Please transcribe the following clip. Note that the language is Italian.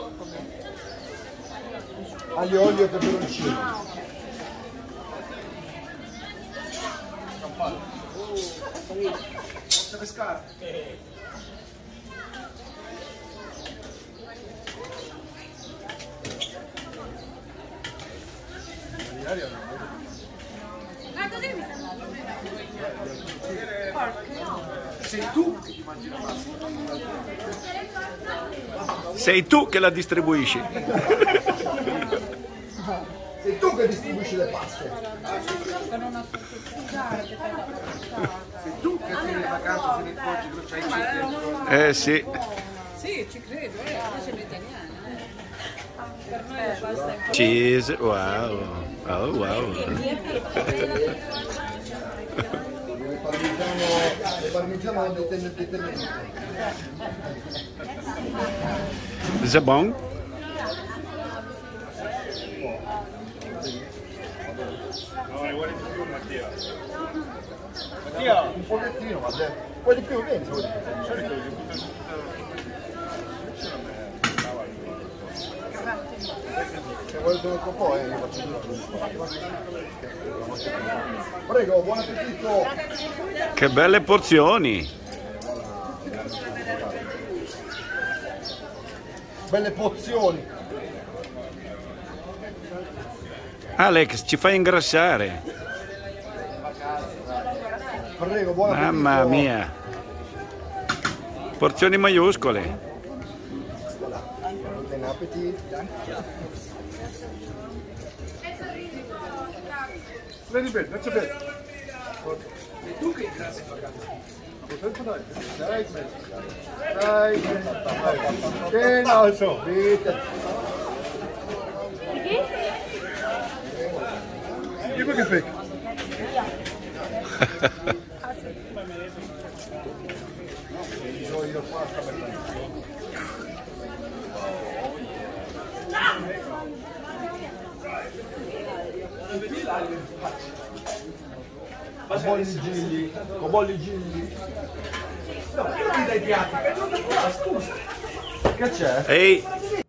Aglio, olio e peperoncino. Posso pescare? Così mi sta andando. Sei tu che ti mangi la pasta. Sei tu che la distribuisci. Sei tu che distribuisci le paste. Sei tu che fai le vacanze se ne accorgi che non c'hai cibo. Sì. Sì, ci credo, noi siamo italiani. Per noi la pasta è Cheese, wow. Oh, wow. Le parmigiano determinate. C'est bon? Mattia, un pochettino, ma un po' di più, vieni. Se volete un po', io faccio tutto. Prego, buon appetito! Che belle porzioni. Belle pozioni! Alex, ci fai ingrassare. Prego, buon appetito! Mamma mia. Porzioni maiuscole. Buon appetito! Vedi bene, faccio bene! E tu che ingrassi in vacanza? Dai, che non so, vite! Io che pecca? Io qua sta con bolli gilli. No, perché non mi dai piatti? Scusa. Che c'è? Ehi,